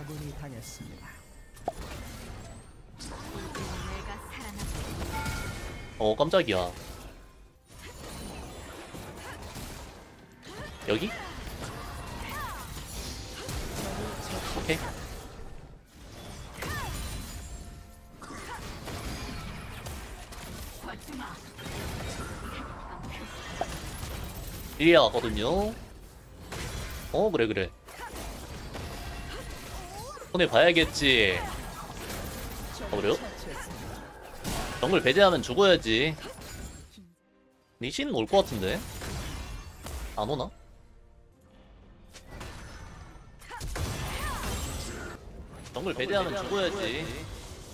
아군이 당했습니다. 내가 살아남았다. 깜짝이야. 여기? 오케이. 일리아 왔거든요. 그래 그래. 손해 봐야겠지. 그래요? 정글 배제하면 죽어야지. 니신 올 것 같은데? 안 오나? 정글 배제하면 죽어야지.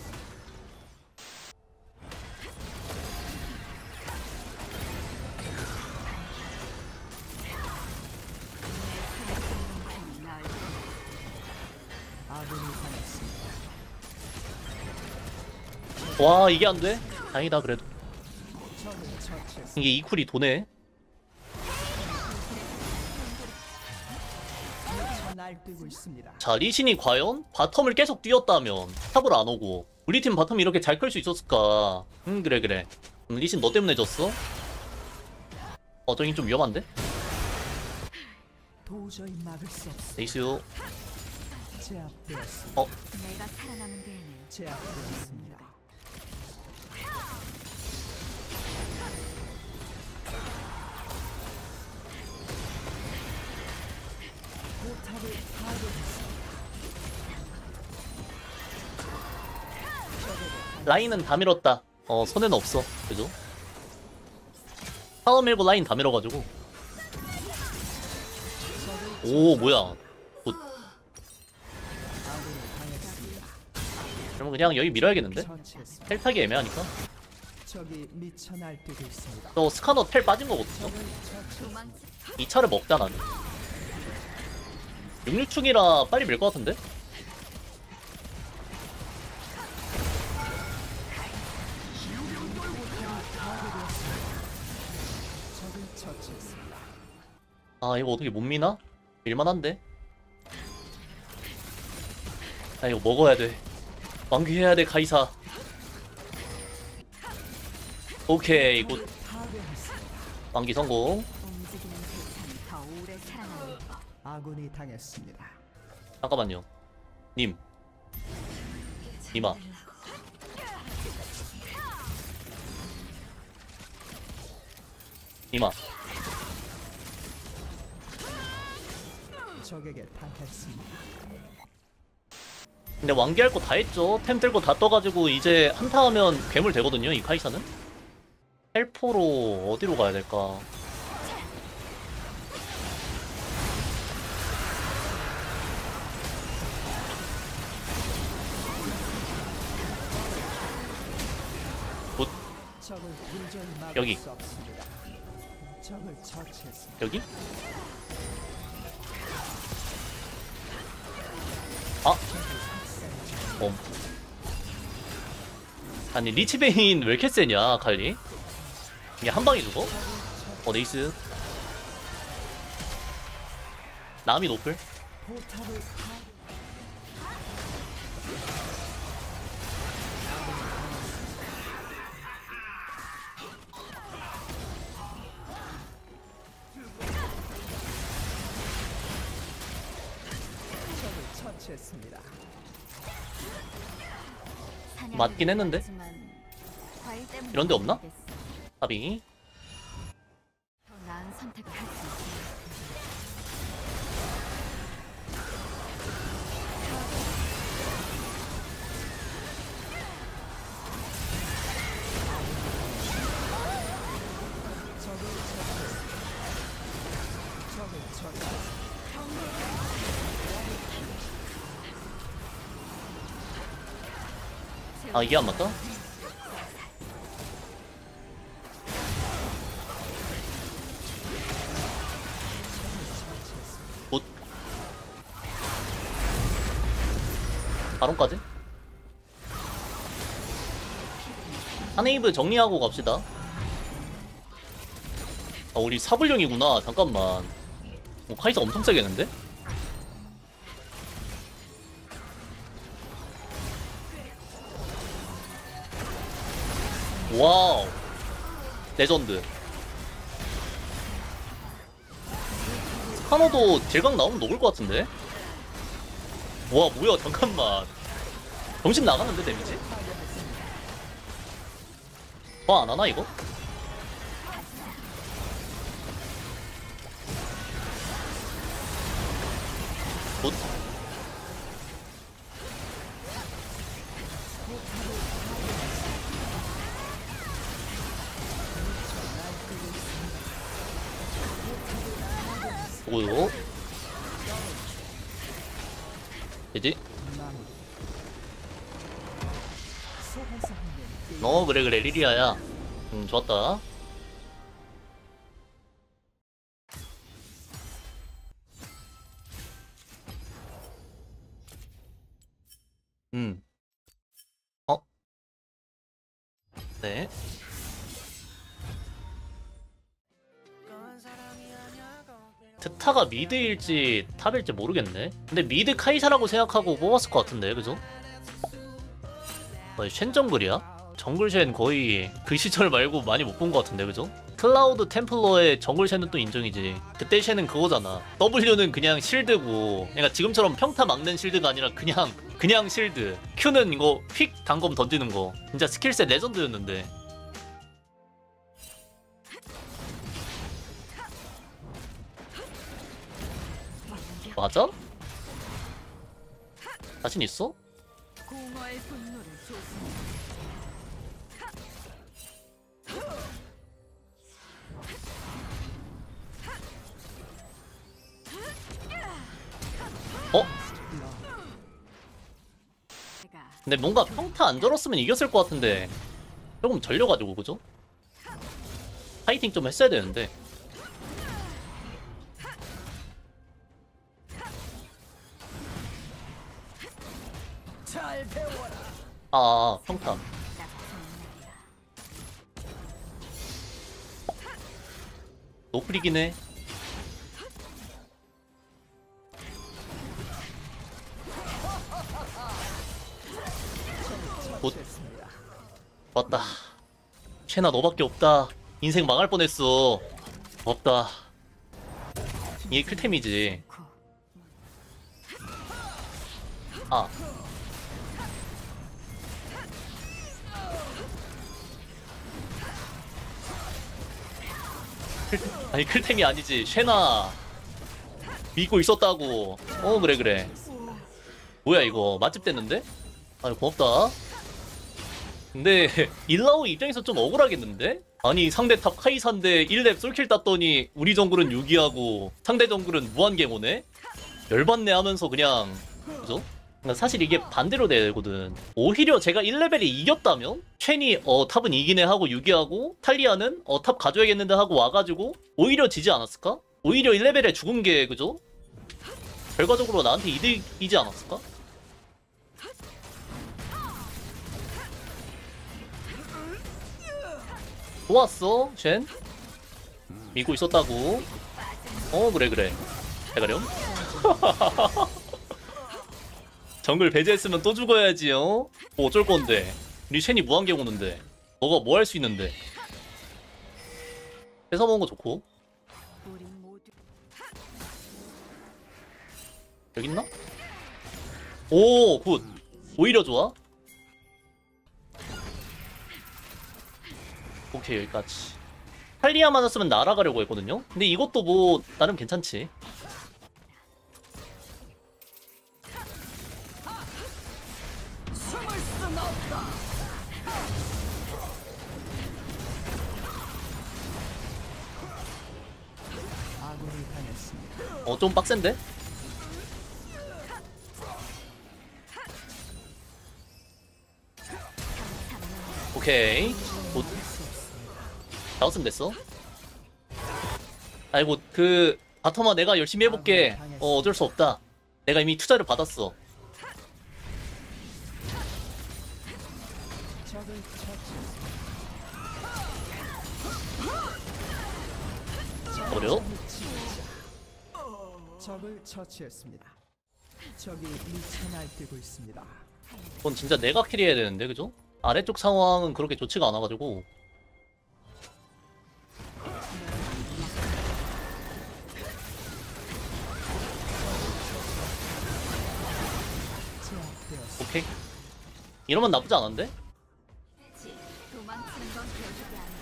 아군이 당했습니다. 와 이게 안 돼? 다행이다 그래도. 적을 처치했습니다. 이게 이쿨이 도네. 날뛰고 있습니다. 자 리신이 과연 바텀을 계속 뛰었다면 탑을 안 오고 우리 팀 바텀이 이렇게 잘 클 수 있었을까? 그래 그래. 리신 너 때문에 졌어? 저긴 좀 위험한데? 도저히 막을 수 없습니다. 네이스요. 제압되었습니다. 내가 살아남은 데에는 제압되었습니다. 포탑을 파괴했습니다. 라인은 다 밀었다. 손해는 없어. 그죠? 타워 밀고 라인 다 밀어가지고. 오 뭐야. 굿. 아군이 당했습니다. 그러면 그냥 여기 밀어야겠는데? 처치했습니다. 텔 타기 애매하니까. 적이 미쳐 날뛰고 있습니다. 저 스카너 텔 빠진 거거든요. 적을 처치. 도망쳐. 이 차를 먹자 나는. 66충이라 빨리 밀 것 같은데? 적을 처치했습니다. 아 이거 어떻게 못 미나? 밀만한데? 아 이거 먹어야 돼. 완귀해야 돼 카이사. 오케이 굿. 파괴했습니다. 완귀 성공. 움직이는 대상이 더 오래 살아남는 법. 아군이 당했습니다. 잠깐만요. 님. 님아. 님아. 적에게 당했습니다. 근데 완기할 거 다 했죠. 템 들고 다 떠가지고 이제 한타 하면 괴물 되거든요. 이 카이사는. 헬포로 어디로 가야 될까? 굿. 적을 도저히 막을 여기. 수 없습니다. 적을 처치했습니다. 여기? 아! 아니 리치베인 왜 이렇게 세냐 칼리? 이게 한 방에 죽어? 네이스. 남이 노플? 포탑을 적을 처치했습니다. 맞긴 했는데? 이런 데 없나? 더 하빙이? 나은 선택을 할 수 있어. 적을 처치했습니다. 아 이게 안 맞다? 굿. 바론까지? 한웨이브 정리하고 갑시다. 아 우리 사불령이구나. 잠깐만. 카이사 엄청 세겠는데? 와우. 레전드. 카노도 딜각 나오면 녹을 것 같은데? 와 뭐야 잠깐만. 정신 나가는데 데미지? 와 안하나 이거? 굿. 오요. 되지? 마무리. 속에서 하는 그래 그래 리리아야. 좋았다. 어? 네. 트타가 미드일지 탑일지 모르겠네. 근데 미드 카이사라고 생각하고 뽑았을 것 같은데, 그죠? 쉔 정글이야? 정글 쉔 거의 그 시절 말고 많이 못 본 것 같은데, 그죠? 클라우드 템플러의 정글 쉔은 또 인정이지. 그때 쉔은 그거잖아. W는 그냥 실드고, 그러니까 지금처럼 평타 막는 실드가 아니라 그냥 실드. Q는 이거 휙 단검 던지는 거. 진짜 스킬셋 레전드였는데. 맞아? 자신 있어? 공허의 분노를 조심. 어? 내가 근데 뭔가 평타 안 절었으면 이겼을 것 같은데 조금 절려가지고 그죠? 파이팅 좀 했어야 되는데. 잘 배워라. 아 평타. 딱 좋은 날이야. 노플이긴 해. 곧 됐습니다. 왔다. 쉐나 너밖에 없다. 인생 망할 뻔했어. 없다. 이게 클템이지. 고. 아 아니 클템이 아니지. 쉐나 믿고 있었다고. 그래 그래. 뭐야 이거 맛집 됐는데? 아니 고맙다. 근데 일라오 입장에서 좀 억울하겠는데? 아니 상대 탑 카이사인데 1렙 솔킬 땄더니 우리 정글은 유기하고 상대 정글은 무한개모네? 열받네 하면서 그냥 그죠? 그러니까 사실 이게 반대로 되거든. 오히려 제가 1레벨에 이겼다면 첸이 탑은 이기네 하고 유기하고 탈리아는 탑 가져야겠는데 하고 와가지고 오히려 지지 않았을까? 오히려 1레벨에 죽은 게 그죠? 결과적으로 나한테 이득이지 않았을까? 좋았어 쉔. 믿고 있었다고. 그래 그래. 대가렴. 정글 배제했으면 또 죽어야지. 뭐 어쩔 건데. 우리 쉔이 무한개 오는데 너가 뭐 할 수 있는데. 뺏어 먹은 거 좋고. 우리 모두 여기 있나? 오 굿. 오히려 좋아. 오케이 여기까지. 탈리아 맞았으면 날아가려고 했거든요. 근데 이것도 뭐 나름 괜찮지. 숨을 순 없다. 아군이 당했습니다. 좀 빡센데? 오케이 굿. 나왔으면 됐어. 아이고 그 바텀아 내가 열심히 해볼게. 어쩔 수 없다. 내가 이미 투자를 받았어. 적을 처치했습니다. 어려? 적을 처치했습니다. 적이 미쳐 날뛰고 있습니다. 그건 진짜 내가 캐리해야 되는데 그죠? 아래쪽 상황은 그렇게 좋지가 않아가지고. 제압되었습니다. 오케이. 이러면 나쁘지 않은데? 도망치는 건 계획이 아니야.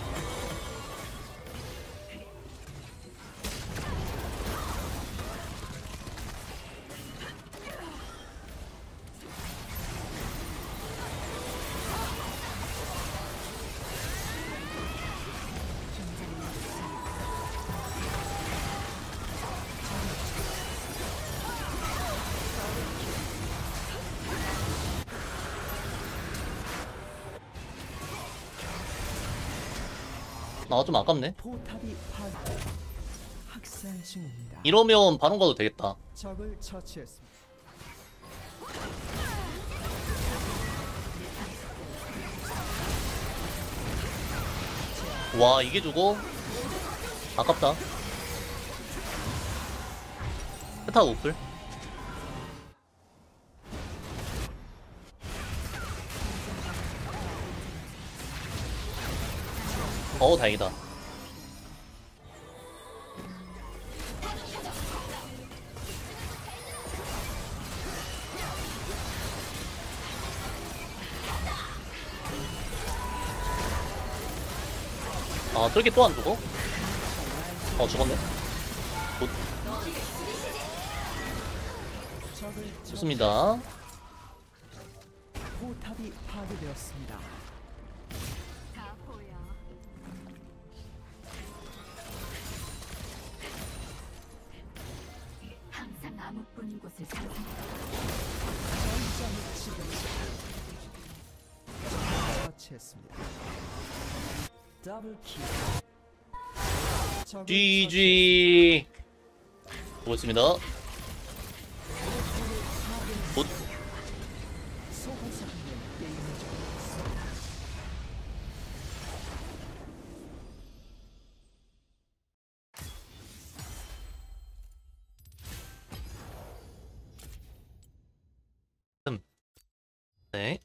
나 좀 아깝네. 포탑이 학살 중입니다. 이러면 바론 가도 되겠다. 적을 처치했습니다. 와, 이게 죽어? 아깝다. 페타 우플. 다행이다. 아, 저렇게 또 안 죽어? 죽었네. 굿. 적을 좋습니다. 포탑이 파괴되었습니다. 다 보여. 항상 암흑뿐인 곳을 상상해. 전장을 처치했습니다. 더블킬. 적을 GG. 수고했습니다. 굿. 소환사는 게임을 종료했습니다. 네.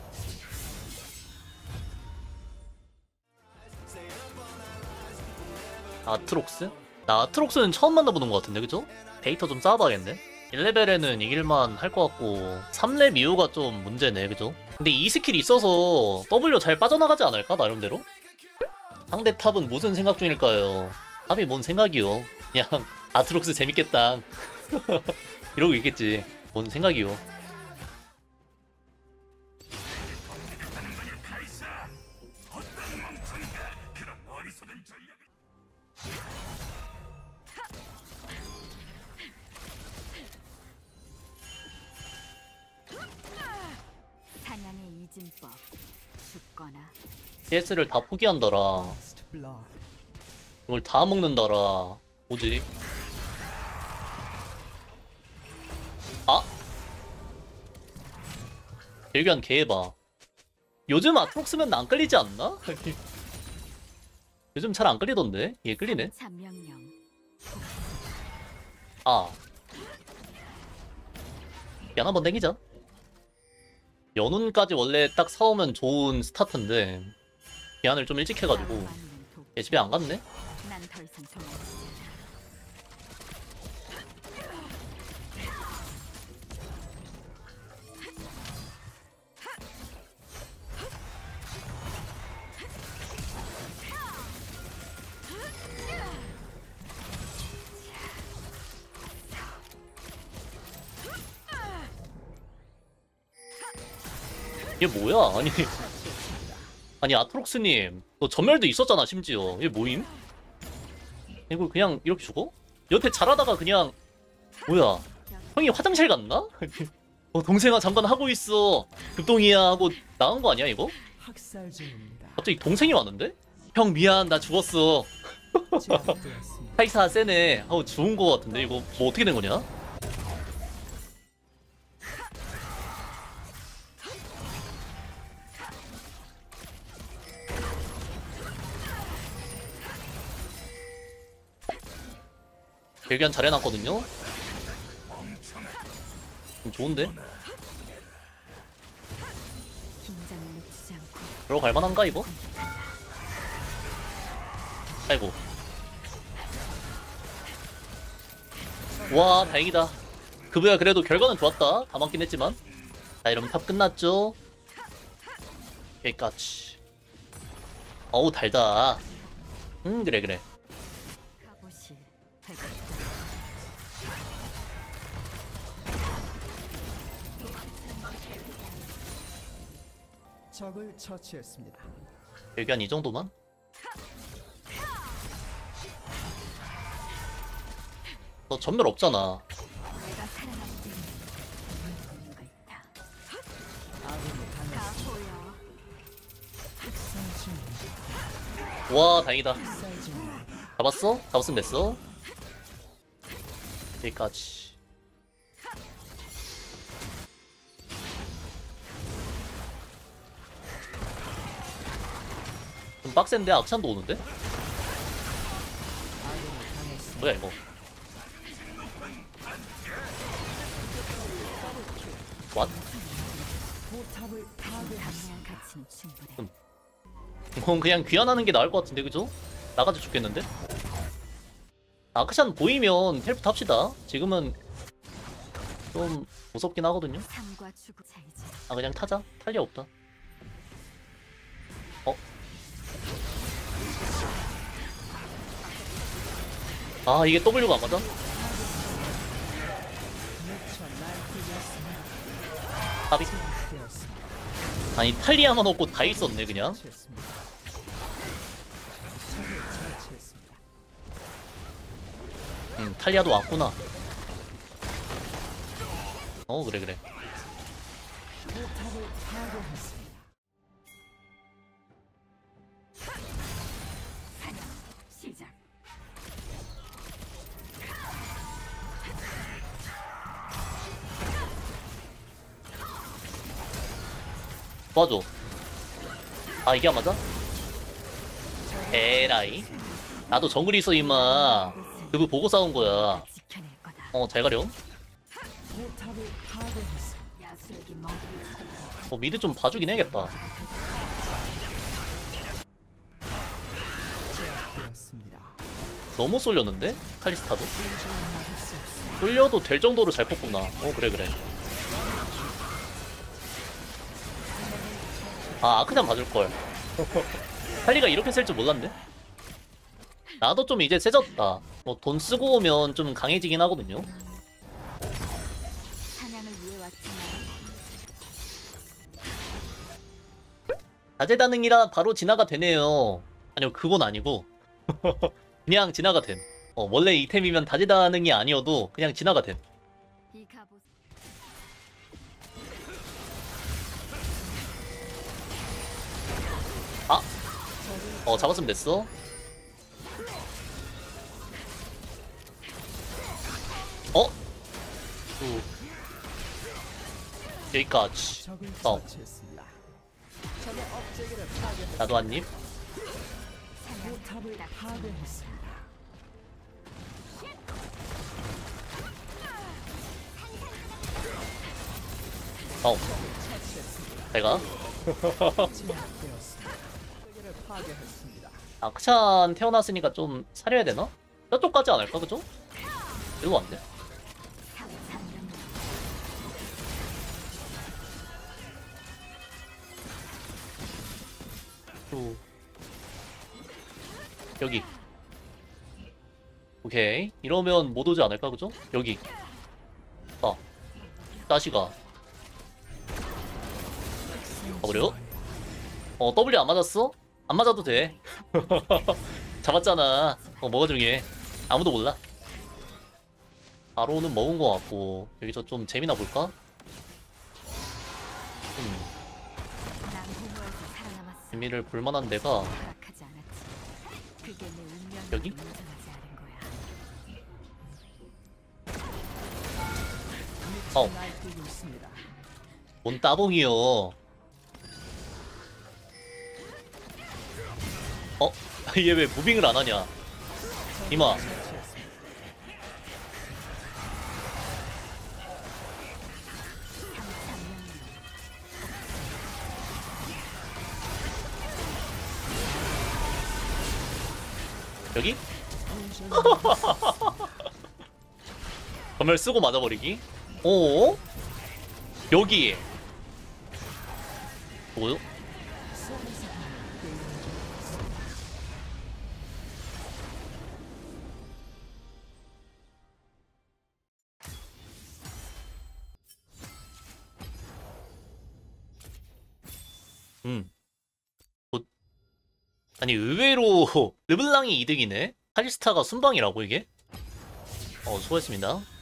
아트록스? 나 아트록스는 처음 만나보는 것 같은데, 그죠? 데이터 좀 쌓아봐야겠네. 1레벨에는 이길만 할 것 같고 3렙 이후가 좀 문제네, 그죠? 근데 이 스킬이 있어서 W 잘 빠져나가지 않을까, 나름대로? 상대 탑은 무슨 생각 중일까요? 탑이 뭔 생각이요? 그냥 아트록스 재밌겠다 이러고 있겠지. 뭔 생각이요? 사냥의 이진법. 죽거나 CS를 다 포기한다라. First blood. 이걸 다 먹는다라. 뭐지? 아! 일견 개해봐. 요즘 아트록스면 안 끌리지 않나? 요즘 잘 안 끌리던데? 얘 끌리네? 참명령. 아. 연 한번 땡기자. 연운까지 원래 딱 사오면 좋은 스타트인데 기한을 좀 일찍 해가지고 얘 집에 안 갔네? 난더 이상 도망치지 않아. 얘 뭐야? 아니 아트록스님 너 전멸도 있었잖아 심지어. 얘 뭐임? 이거 그냥 이렇게 죽어? 여태 잘하다가 그냥 뭐야 형이 화장실 갔나? 동생아 잠깐 하고 있어 급동이야 하고 나간 거 아니야 이거? 학살 중입니다. 갑자기 동생이 왔는데? 형 미안 나 죽었어. 제압되었습니다. 카이사 세네 하고 죽은 거 같은데 이거 뭐 어떻게 된 거냐? 별기한 잘 해놨거든요? 좋은데? 긴장을 늦추지 않고 들어갈 만한가 이거? 아이고. 와 다행이다. 그보야 그래도 결과는 좋았다. 다 맞긴 했지만. 자 이러면 탑 끝났죠. 여기까지. 어우 달다. 그래 그래. 갑옷이 되고 적을 처치했습니다. 여기 한 이 정도만? 너 전멸 없잖아. 내가 살아남은 이유가 있다. 아군이 다 당했습니다. 보여. 학살 중입니다. 와 다행이다. 학살 중입니다. 잡았어? 잡았으면 됐어. 여기까지. 좀 빡센데 악찬도 오는데? 아군이 당했습니다. 뭐야 이거? 왓? 포탑을 파괴했습니다. 당연한 가치는 충분해. 이건 그냥 귀환하는 게 나을 것 같은데 그죠? 나가도 좋겠는데? 아크샨 보이면 텔프 탑시다. 지금은 좀 무섭긴 하거든요. 삶과 죽음 차이지. 아 그냥 타자. 탈 리 없다. 아 이게 W가 안 맞아? 미쳐 날뛰겠습니다. 답이? 되었습니다. 아니 탈리아만 없고 다 있었네 그냥. 처치했습니다. 적을 처치했습니다. 탈리아도 왔구나. 그래 그래. 포탑을 파괴했습니다. 사냥 시작. 도와줘. 아 이게 안 맞아? 에라이. 나도 정글 있어 임마. 그거 보고 싸운 거야. 지켜낼 거다. 잘 가렴. 포탑을 파괴했습니다. 야수에게 먹이를 미드 좀 봐주긴 해야겠다. 되었습니다. 너무 쏠렸는데? 칼리스타도? 인정을 막을 수 없습니다. 쏠려도 될 정도로 잘 뽑구나. 그래 그래. 아 아크단 봐줄걸. 탈리가 이렇게 쓸 줄 몰랐네. 나도 좀 이제 세졌다. 뭐 돈 쓰고 오면 좀 강해지긴 하거든요. 사냥을 위해 왔지만 다재다능이라 바로 진화가 되네요. 아니요 그건 아니고 그냥 진화가 됨. 원래 이템이면 다재다능이 아니어도 그냥 진화가 됨. 이 갑옷 잡았으면 됐어. 여기까지. 적을 어. 처치했습니다. 적의 업체계를 파괴했습니다. 나도 한 입. 포탑을 파괴했습니다. 처치했습니다. 내가 제압되었습니다. 업체계를 파괴했습니다. 아크샨 태어났으니까 좀 사려야 되나? 저쪽 가지 않을까 그죠? 일로 안 돼. 또 여기. 오케이 이러면 못 오지 않을까 그죠? 여기. 다시가. 그래요? W 안 맞았어? 안 맞아도 돼. 잡았잖아. 뭐가 중요해. 아무도 몰라. 바로는 먹은 것 같고 여기서 좀 재미나 볼까? 난 공허에서 살아남았어. 재미를 볼만한 데가 허락하지 않았지. 그게 내 운명을 여기? 인정하지 않은 거야. 어. 날뛰고 있습니다. 뭔 따봉이요. 얘 왜 무빙을 안 하냐? 이마. 처치했습니다. 여기? 검열 쓰고 맞아버리기. 오? 여기. 뭐요? 뭐, 아니 의외로 르블랑이 이득이네. 카리스타가 순방이라고 이게? 수고했습니다.